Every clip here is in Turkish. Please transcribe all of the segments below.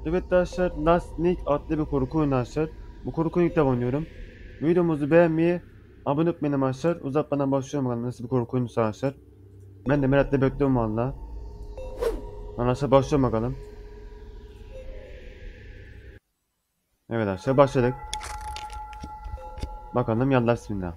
Evet arkadaşlar, Last Nick adlı bir korku oyunu arkadaşlar. Bu korku oyunu ilk defa oynuyorum. Videomuzu beğenmeyi, abone olmayı arkadaşlar. Uzatmadan başlıyorum bakalım nasıl bir korku oyunu arkadaşlar. Ben de merakla bekliyorum valla. Arkadaşlar başlıyorum bakalım. Evet arkadaşlar başladık. Bakalım yallah bismillah.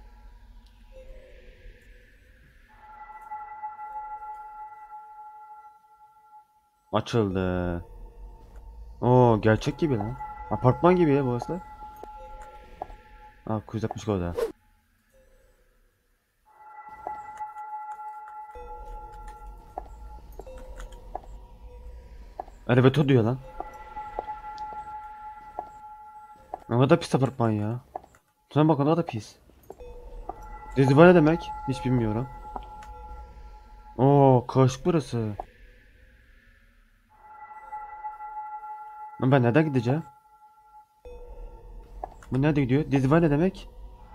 Açıldı. Oo, gerçek gibi lan. Apartman gibi ya burası. Aa, 260 oda. Elevator diyor lan. Ne kadar pis apartman ya. Şuna bakın, ne kadar pis. Diziva ne demek? Hiç bilmiyorum. Oo, karışık burası. Lan ben nereden gideceğim? Bu nerede gidiyor? Diziva ne demek?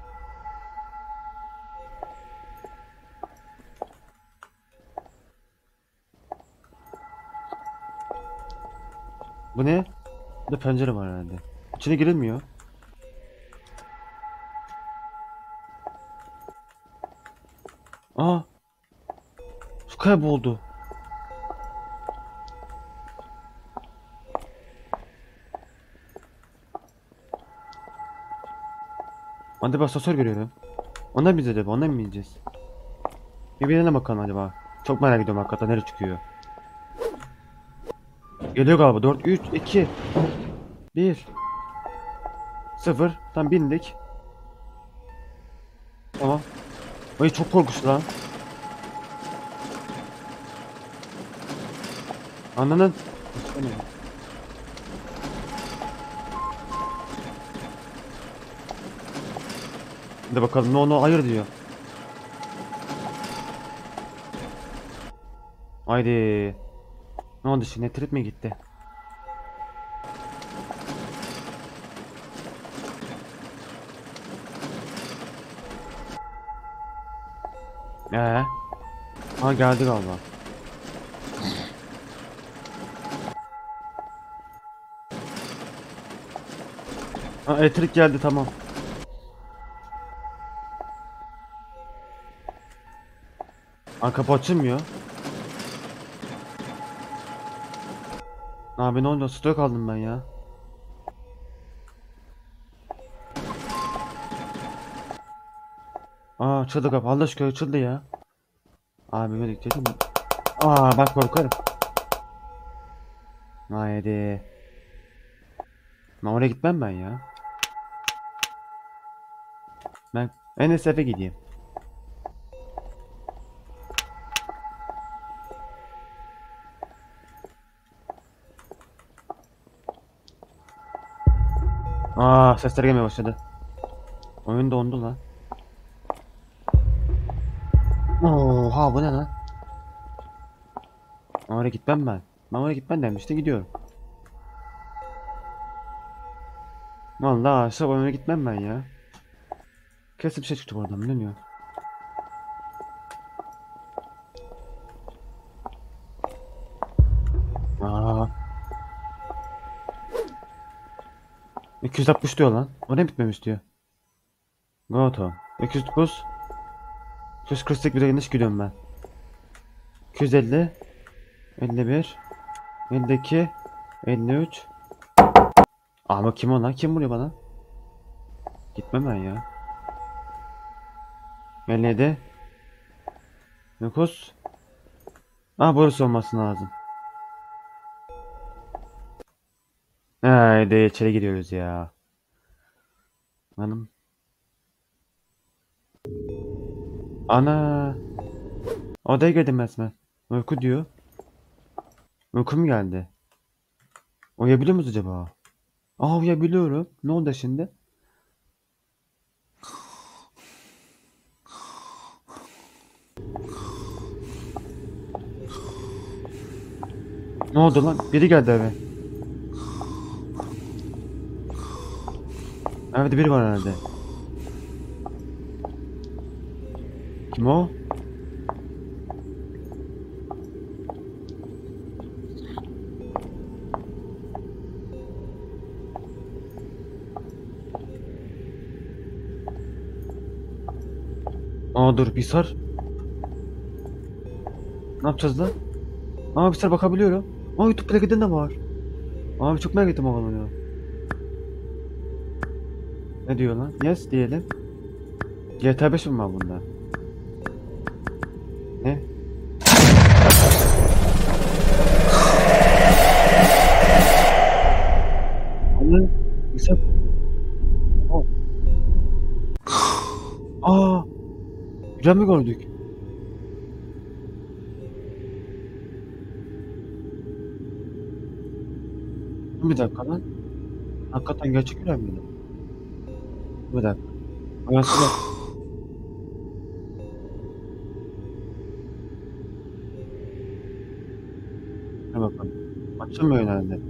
Bu ne? Bir de pencere var herhalde. İçine girilmiyor. Aa, su kayboldu. Hadi bir asansör görüyorum. Ona mı biz acaba? Ona mı bineceğiz? Bir binelim bakalım acaba. Çok merak ediyorum hakikaten, nereye çıkıyor. Geliyor galiba. 4, 3, 2, 1, 0. Tam bindik. Tamam. Ay çok korkunç lan. Ananın. Hadi bakalım. No no, hayır diyor. Haydi. Ne oldu şimdi? Trip mi gitti? Ee? Ha, geldi galiba. Ha, elektrik geldi, tamam. Ha, kapı açılmıyor. Abi ne oldu? Suda kaldım ben ya. Aa, açıldı kapı. Allah aşkına açıldı ya. Abi böyle dedim. Aa, bak korkarım. Haydi. Ben oraya gitmem ben ya. Ben NSF'e gideyim. Aa, sesler gelmeye başladı. Oyun dondu lan. Oha, bu ne lan? Ben oraya gitmem ben. Ben oraya gitmem demişti, gidiyorum. Vallahi aşağı oraya gitmem ben ya. Kesin bir şey çıktı oradan, bilmiyorum. Aa, 260 diyor lan. O ne bitmemiş diyor. Goto. 209. 248 bir de yanlış gidiyorum ben. 250. 51. 52. 53. Ama kim o lan? Kim vuruyor bana? Gitmem ben ya. 57. 9. Aa, burası olması lazım. Haydi içeri giriyoruz ya. Hanım. Ana. Odaya girdim resmen. Uyku diyor. Uykum geldi. Uyuyabiliyor muyuz acaba? Aa, uyuyabiliyorum. Ne oldu şimdi? Ne oldu lan? Biri geldi eve. Evde biri var herhalde. Kim o? Aa dur bir sar. Ne yapacağız lan? Aa bir sar bakabiliyorum. Aa YouTube plugin de var. Abi çok merak ettim o alanı. Ne diyor lan? Yes diyelim. GTA 5 mi var bunda? Ne? Ama mesela... Aa! Güzel mi gördük? Bir dakika lan. Hakikaten gerçek güzel miydi? Bir dakika. Orası da... Ne bakalım. Açılmıyor herhalde.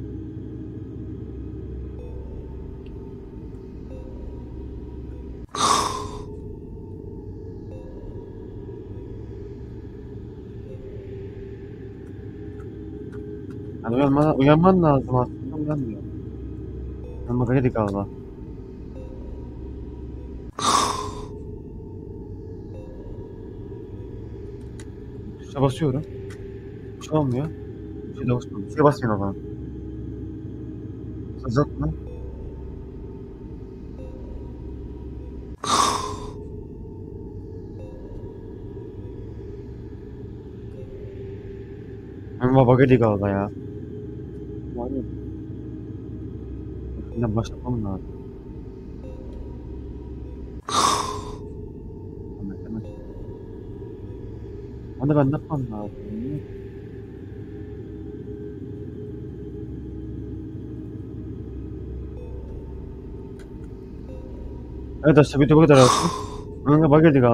Yani uyanman lazım aslında. Uyanmıyor. Uyanmak hadi galiba. Tuşa basıyorum. Bir şey olmuyor. Bir şey de basmıyor. Bir şey basmıyor o zaman. Uzatma. Ama bak hadi galiba ya. Var ya. Şimdiden başlamam lazım. Hemen hemen. Hani ben ne yapmam lazım? Evet aslında video bu kadar olsun. Hemen bak hadi galiba.